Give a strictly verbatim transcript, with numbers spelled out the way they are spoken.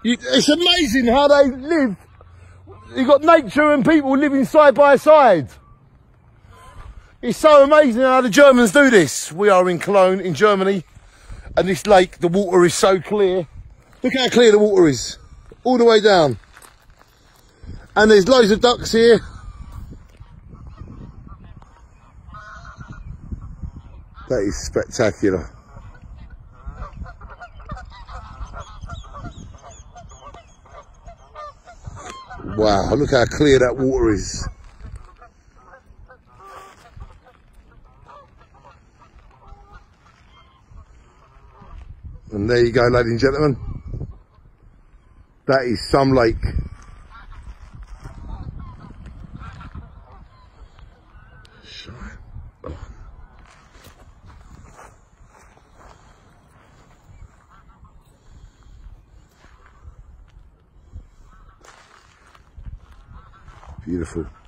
You, it's amazing how they live. You've got nature and people living side by side. It's so amazing how the Germans do this. We are in Cologne, in Germany, and this lake, the water is so clear. Look how clear the water is, all the way down. And there's loads of ducks here. That is spectacular. Wow, look how clear that water is. And there you go, ladies and gentlemen. That is some lake. Beautiful.